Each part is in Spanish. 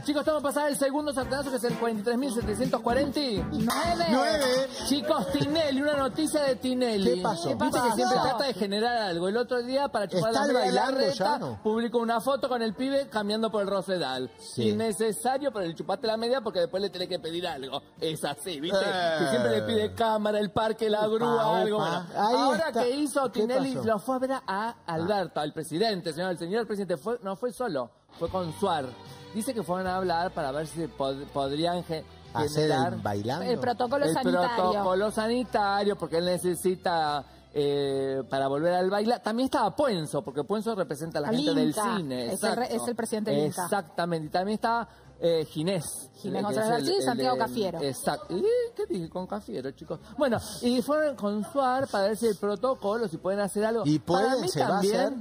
Chicos, estamos a pasar el segundo sartenazo, que es el 43.749. Chicos, Tinelli, una noticia de Tinelli. ¿Qué pasó? Viste que siempre trata de generar algo. El otro día, para chupar la media, publicó una foto con el pibe caminando por el Rosedal. Sí. Innecesario, pero le chupaste la media porque después le tenés que pedir algo. Es así, ¿viste? Que siempre le pide cámara, el parque, la grúa, algo. Bueno, ahora que hizo Tinelli, lo fue a ver a Alberto, al presidente, el señor presidente. No fue solo, fue con Suar. Dice que fueron a hablar para ver si podrían hacer el bailando. El protocolo sanitario. El protocolo sanitario, porque él necesita para volver al bailar. También estaba Puenzo, porque Puenzo representa a la gente del cine. Es el presidente del Inca. Exactamente. Y también estaba Ginés. Ginés González y Santiago Cafiero. Exacto. ¿Qué dije con Cafiero, chicos? Bueno, y fueron con Suar para ver si el protocolo, si pueden hacer algo. Y pueden, se va a hacer.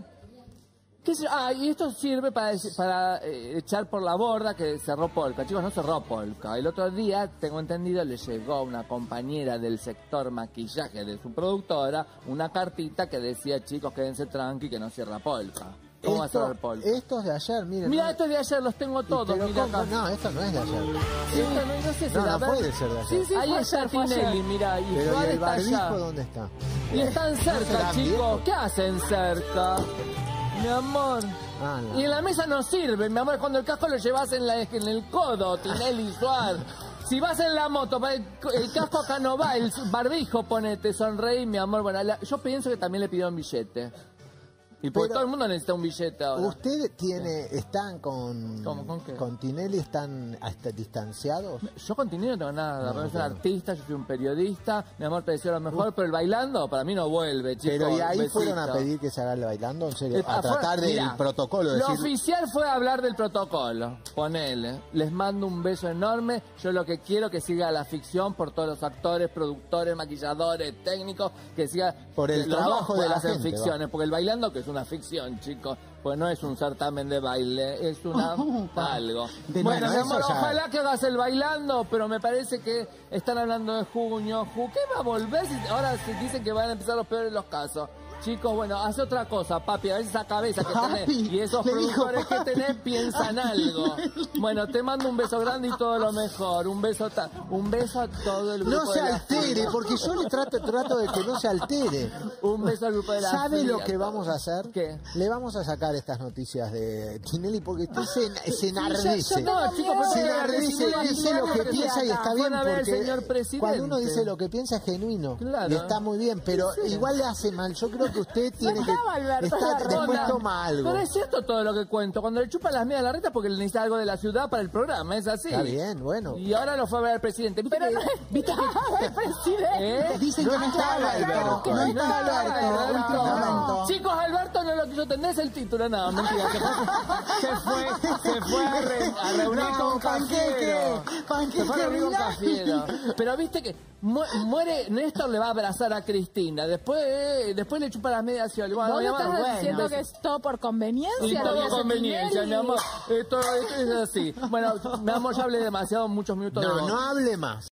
Y esto sirve para echar por la borda que cerró Polka. Chicos, no cerró Polka. El otro día, tengo entendido, le llegó una compañera del sector maquillaje de su productora una cartita que decía, chicos, quédense tranqui que no cierra Polka. ¿Cómo va a cerrar Polka? Esto es de ayer, miren. Mira, esto es de ayer, los tengo todos. Mira acá. No, esto no es de ayer. No sé si no puede ser de ayer. Sí, ahí está Tinelli, mira. Y pero ¿y el barbijo allá. ¿Dónde está? Y están cerca, chicos. ¿Qué hacen cerca? Mi amor. No. Y en la mesa no sirve, mi amor, cuando el casco lo llevas en el codo, Tinelli, Suar. Si vas en la moto, el casco acá no va, el barbijo ponete, sonreí, mi amor. Bueno, yo pienso que también le pidieron billete. Y porque todo el mundo necesita un billete ahora. ¿Ustedes están con... ¿Con qué? ¿Con Tinelli están hasta distanciados? Yo con Tinelli no tengo nada. Yo soy un artista, yo soy un periodista. Mi amor, te deseo lo mejor, pero el bailando para mí no vuelve, chicos. Pero ¿y ahí fueron a pedir que se haga el bailando? ¿En serio? A tratar del protocolo. Lo oficial fue hablar del protocolo. Ponele. Les mando un beso enorme. Yo lo que quiero que siga la ficción por todos los actores, productores, maquilladores, técnicos, que siga... Por el trabajo de las ficciones. Porque el bailando, que es una ficción, chicos, pues no es un certamen de baile, es algo. Bueno, mi amor, ojalá que hagas el bailando, pero me parece que están hablando de junio. ¿Qué va a volver? Ahora se dicen que van a empezar los peores de los casos. Chicos, bueno, haz otra cosa, papi, a ver esa cabeza que tenés y esos productores que tenés piensan algo. Bueno, te mando un beso grande y todo lo mejor. Un beso a todo el grupo. No se altere, porque yo le trato de que no se altere. Un beso al grupo de la ¿Sabe lo que vamos a hacer? ¿Qué? Le vamos a sacar estas noticias de Tinelli porque usted se enardece. No, chicos, se enardece, dice lo que piensa y está bien porque cuando uno dice lo que piensa es genuino. Claro. Y está muy bien, pero igual le hace mal. Yo creo que usted tiene que después toma algo. Pero es cierto todo lo que cuento. Cuando le chupan las medias a la reta porque le necesita algo de la ciudad para el programa, es así. Está bien, bueno. Y ahora lo fue a ver al presidente. Pero no estaba el presidente. Dicen que no estaba Alberto. No estaba Alberto. Chicos, Alberto no lo quiso tener, es el título. No, mentira. Se fue a reunir con Cafiero. Se fue a reunir con Cafiero. Pero viste que muere, Néstor le va a abrazar a Cristina. Después le chupa las medias y ¿Vos estás diciendo que es todo por conveniencia? Y todo conveniencia, mi amor. Esto es así. Bueno, mi amor, ya hablé demasiado, muchos minutos. No hable más.